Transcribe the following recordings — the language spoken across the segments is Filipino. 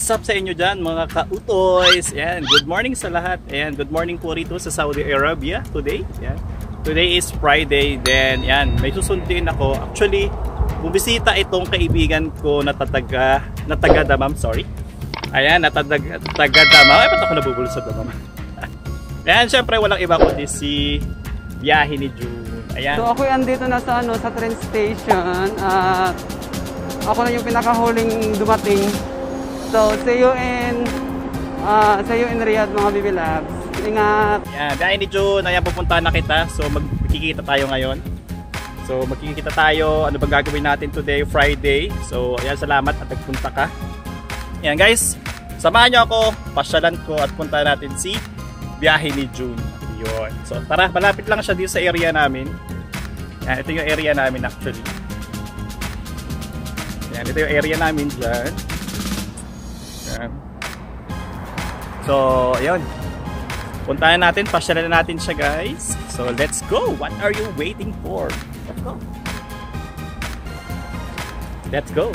What's up sa inyo dyan mga ka-utoys? Ayan, good morning sa lahat. Ayan, good morning po rito sa Saudi Arabia today. Ayan. Today is Friday. Then, ayan, may susundin ako. Actually, bumisita itong kaibigan ko na taga Damam, sorry. Ayan, na taga Damam. Ay, ba't ako nabubulol sa Damam? Ayan, syempre walang iba kundi si Biyahe ni June. Ayan. So ako andito na sa sa train station at ako na yung pinakahuling dumating. So see you in Riyadh mga Bibi Labs. Ingat. Ayan, Biyahe ni June. Ayan, pupunta na kita. So magkikita tayo ngayon. So magkikita tayo. Ano bang gagawin natin today, Friday. So ayan, salamat at nagpunta ka. Ayan guys, samahan nyo ako. Pasyalan ko at punta natin si Biyahe ni June. Yun. So tara, malapit lang siya dito sa area namin. Ayan, ito yung area namin actually. Ayan, ito yung area namin dyan. Ayan. So, ayun. Puntahan natin, pasyalan na natin siya guys. So, let's go! What are you waiting for? Let's go! Let's go!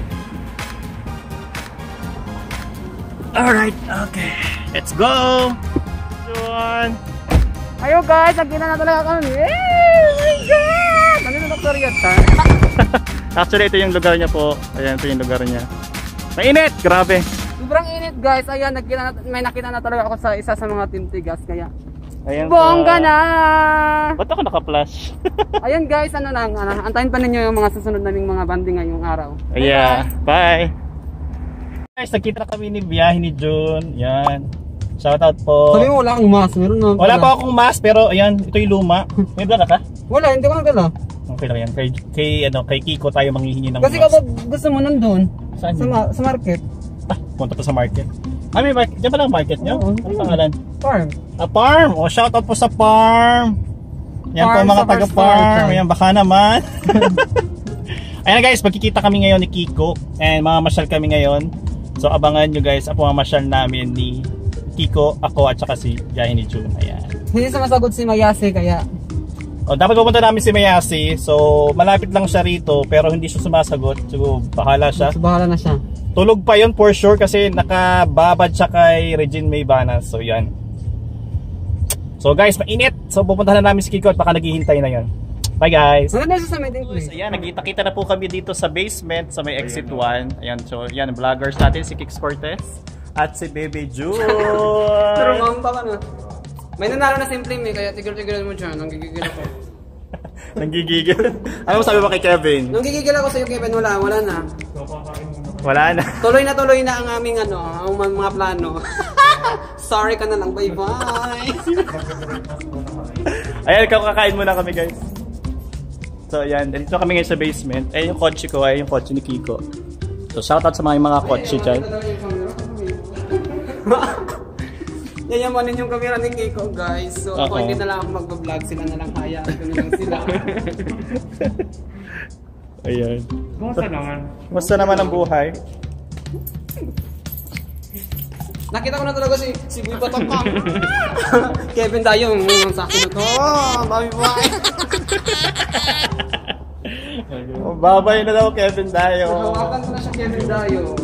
Alright, okay. Let's go! June! Ayo guys, nagkita na talaga kami. Oh my God! Ano yung Dr. Yata? Actually, ito yung lugar niya po. Ayan, ito yung lugar niya. Mainit! Grabe! Sobrang init guys. Ayan, may nakita na talaga ako sa isa sa mga Team Tigas. Kaya, ayan, bongga na! Ba't ako naka-flash? Ayan guys, antayin pa ninyo yung mga susunod naming mga banding ngayong araw. Yeah, bye! Guys, nagkita na kami ni Biyahe ni June. Yan. Shoutout po. Sabi mo wala kang mask, meron na. Wala pa akong mask pero ayan, ito yung luma. May dala ka? Wala, hindi ko nagdala. Okay lang yan. Kay Kiko tayo manghihingi ng kasi mask. kapag gusto mo nandun, saan sa market. Punta pa sa market. May market. Diyan pa lang market nyo? Oo, Ano pangalan? Farm. Farm! O, shoutout po sa farm! Yan po mga taga-farm. Ayan, baka naman. Ayan guys, magkikita kami ngayon ni Kiko. And mamamasyal kami ngayon. So abangan nyo guys, ang pamamasyal namin ni Kiko, ako at saka si Biyahe ni June. Ayan. Hindi sumasagot si Mayase kaya. O, dapat pupunta namin si Mayase. So malapit lang siya rito pero hindi siya sumasagot. So bahala siya. So bahala na siya. Tulog pa yun for sure kasi nakababad siya kay Regine May Banas. So yan. So guys, mainit. So pupuntahan na namin si Kiko at baka naghihintay na yun. Bye guys. Maganda siya sa meeting place. Ayan, nagkita-kita na po kami dito sa basement sa may exit 1. Ayan, so yan, vloggers natin si Kix Cortez at si Bebe June. Pero pa ka na. May nanalo na simple me kaya tigil-tigilan mo dyan. Nanggigigil ako. Nanggigigil? Ano sabi mo kay Kevin? Nanggigigil ako sa'yo Kevin. Wala na. Wala na. Tuloy na ang aming ang mga plano. Sorry ka na lang. Bye-bye. Ayan, kakain muna kami guys. So ayan, dito kami ngayon sa basement. Ayan yung kotse ko, ayan yung kotse ni Kiko. So shoutout sa mga kotse dyan. Yayamanin yung camera ni Kiko guys. So ako hindi na lang ako mag-vlog, sila na lang hayaan ko na lang sila. Ayan. Kumusta naman? Kumusta naman ang buhay? Nakita ko na talaga si Boy Batangkang. Kevin Dayong sa akin ito. Bye-bye. Babay na daw Kevin Dayong. Hawakan ko na siya Kevin Dayong.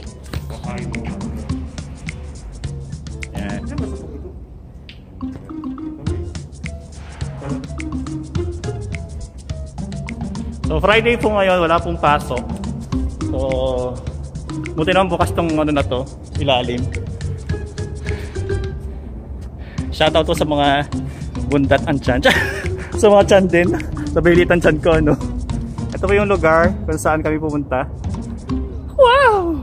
Yan. So Friday po ngayon, wala pong pasok. So buti naman bukas tong ano na to, ilalim. Shoutout to sa mga bundat ang tiyan. Sa mga tiyan din. Sa bilitan tiyan ko, no? Ito po yung lugar kung saan kami pumunta. Wow!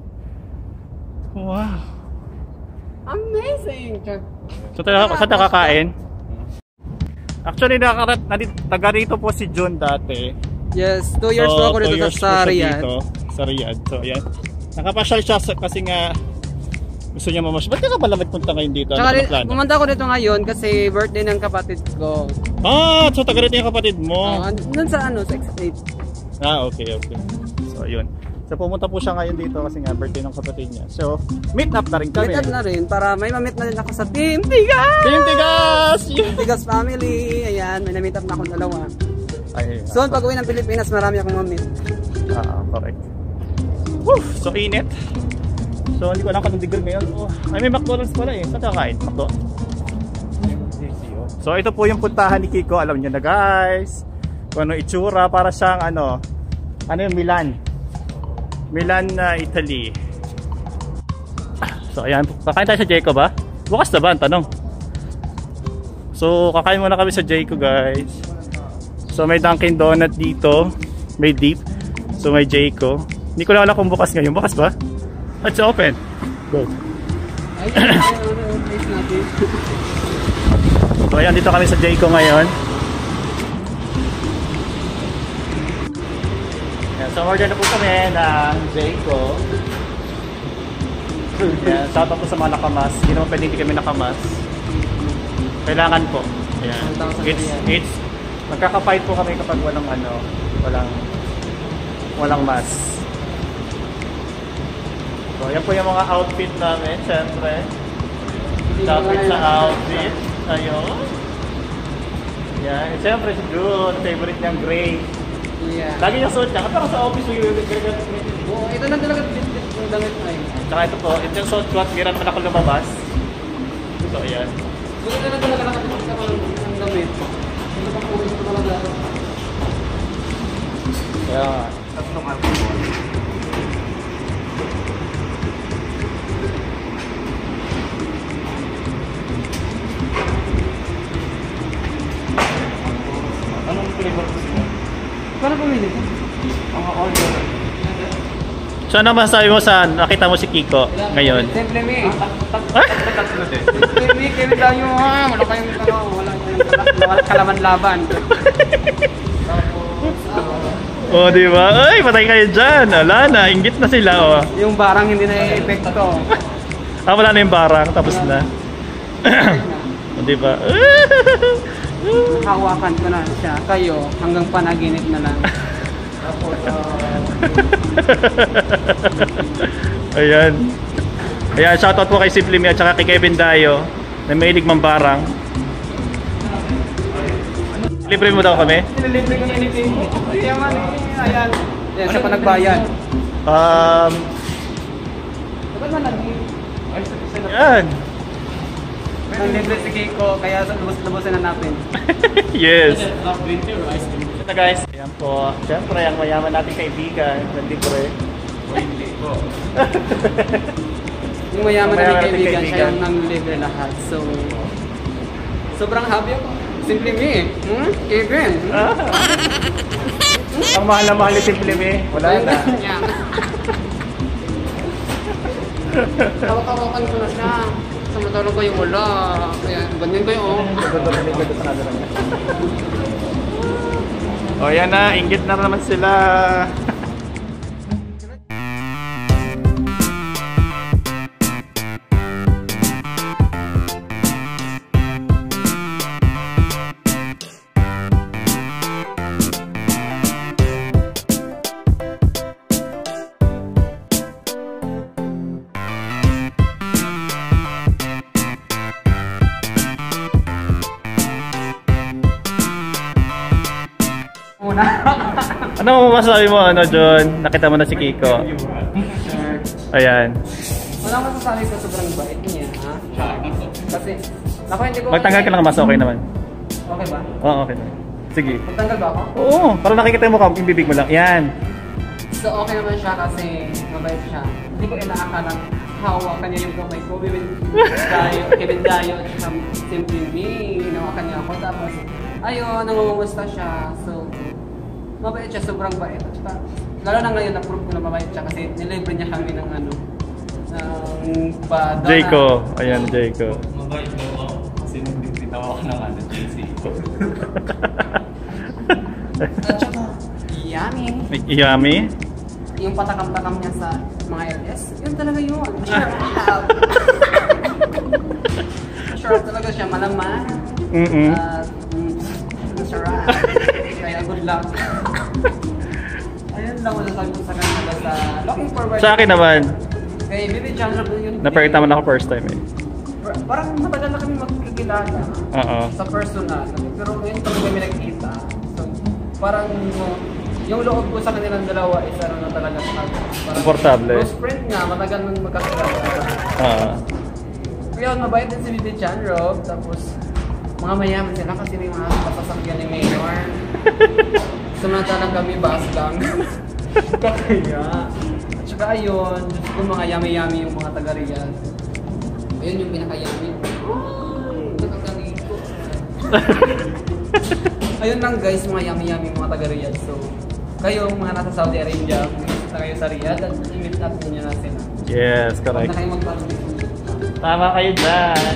Wow! Amazing! So, saan nakakain? Actually, taga rito po si June dati. Yes, 2 years po ako dito sa Riyadh. Sa Riyadh. So, yan. Nakapasyal siya kasi nga gusto niya mamasyal. Ba't ka pala nagpunta ngayon dito? Tsaka pumunta ako dito ngayon kasi birthday ng kapatid ko. Ah, so taga rito yung kapatid mo? Nun sa sa X8. Ah, okay. So, yun. So, pumunta po siya ngayon dito kasi nga birthday ng kapatid niya. So, meet up na rin kami. Meet up na rin para may ma-meet na rin ako sa Team Tigas! Team Tigas! Team Tigas family! Ayan, may na-meet up na akong dalawa. Ay, So, pag uwi ng Pilipinas, marami akong ma-meet. correct. Woo! So, init. So hindi ko alam kung anong degree ngayon. Oh, ay may McDonald's pala eh. Saan tayo kain? McDo. So ito po yung puntahan ni Kiko. Alam niyo na guys. Kung ano itsura, para siyang ano yung Milan. Milan na Italy. So ayan, kakain tayo sa Jayco ba? Bukas na ba ang tanong? So kakain muna kami sa Jayco guys. So may Dunkin Donut dito. May Deep. So may Jayco. Hindi ko na alam kung bukas ngayon. Bukas ba? It's open. Go. So ayan, dito kami sa Jayco ngayon. Ayan, so order na po kami ng Jayco. Ayan, shout out po sa mga nakamas. Hindi naman pwede hindi kami nakamas. Kailangan po. Ayan. It's magkakapait po kami kapag walang mask. So ayan po yung mga outfit namin, syempre. Outfit sa outfit. Ayun. Yan. Siyempre si June, favorite niyang gray. Yeah. Lagi niyang suot niya. Kapag sa office yung Oo, ito lang talaga yung damit na yun. Tsaka ito po, ito yung suot ko at hindi naman ako lumabas. So ayan. Ito lang talaga nakatipos ako ng damit. Ito pa po, ito talaga. Kaya nga. Tatlong alcohol. Anong flavor gusto mo? Paano pumili ko? Ang order. So ano masasabi mo sa nakita mo si Kiko ngayon? Simple me. Tatlo din. Simple me, kaya tayo wala kayong wala kalaban-laban. Oh, di ba? Ay, patay kayo dyan. Wala na, inggit na sila, oh. Yung barang hindi na i-epekto. Wala na yung barang, tapos na. Oh, di ba? Hawakan ko na siya. Kayo, hanggang panaginip na lang. Tapos, ayan. Ayan, shoutout po kay Simple Me at saka kay Kevin Dayo na mahilig mambarang. Libre mo daw kami? nililibre ko na anything. Ayan man eh. Ayan. Ayan, siya pa nagbayad. Dapat man nag-give. Ayan. Nang-libre si Kiko, kaya lubos-lubosin na natin. Yes. Ito guys, ayan po. Siyempre, ang mayaman nating kaibigan, nandikore. O hindi po. Yung mayaman natin kaibigan, siya yung nang-libre lahat. So, sobrang happy ako. Simple me. Kevin. Ang mahal na mahal ni Simple Me. Wala na. Hawak-hawakan ko na siya. Samantalang kayo wala. Kaya, ganyan kayo. O yan na, inggit na naman sila. Ano masasabi mo, John? Nakita mo na si Kiko. Ayan. Wala akong masasabi ko, sobrang bait niya, ha? Kasi, naku, hindi ko... Magtanggal ka ng mas, okay naman. Okay ba? Oo, okay naman. Sige. Magtanggal ba ako? Oo, para nakikita mo yung bibig mo lang. Yan. So, okay naman siya kasi mabait siya. Hindi ko inaakalang hawakan niya yung kamay ko. Kevin Dayo at Simple Me. Hinawakan niya ako. Tapos, ayun, nangungumusta siya. So, mabait siya, sobrang bait. At lalo na ngayon, na-prove ko na mabait siya kasi nilibre niya kami ng ano, ng donut. Jayco. Ayan, Jayco. Mabait mo ako kasi nung bitaw ako ng ano, JC. At saka, yummy. Yummy? Yung patakam-takam niya sa mga LS, yun talaga yun. Sure out. Sure talaga siya, malaman. At, sarap. Kaya good luck. Ayun lang masasabi ko sa kanya. Basta looking forward. Sa akin naman. Kay Baby John na po yun. Napakita mo na ako first time eh. Parang matagal na kami magkikilala. Oo. Sa personal. Pero ngayon kami nagkita. So, parang yung loob ko sa kanilang dalawa is ano na talaga parang Komportable. close friend nga, matagal nang magkakilala. Kaya mabait din si Bibi Chan, Rob. Tapos, mga mayaman sila kasi may mga pasasakyan ni Mayor. Samantalang kami bus lang. Kaya. At saka ayun, Diyos ko mga yami-yami yung mga taga-Riyadh. Ayun yung pinaka-yami. Nakaganito. Ayun lang guys, mga yami-yami mga taga-Riyadh. So, kayo mga nasa Saudi Arabia, pumunta kayo sa Riyadh at i-meet up niyo na sila. Yes, Huwag correct. na kayo magpapalito. Tama kayo dyan.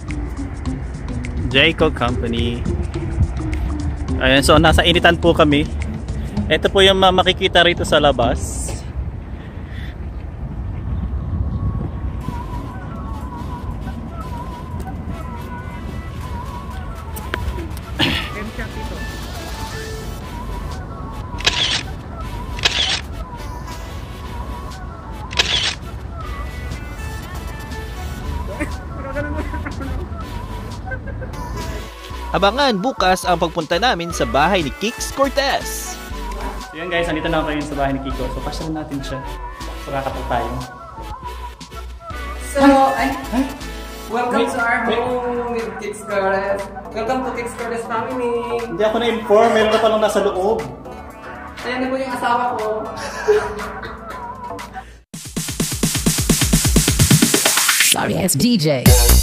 Jayco Company. Ayan, so nasa initan po kami. Ito po yung makikita rito sa labas. Abangan bukas ang pagpunta namin sa bahay ni Kix Cortez. So yan guys, andito na kayo sa bahay ni Kiko. So pasyalan natin siya. So kakapag tayo. So, welcome to our home with Kix Cortez. Welcome to Kix Cortez family. Hindi ako na-inform, meron na palang nasa loob. Ayan na po yung asawa ko. Sorry, it's DJ.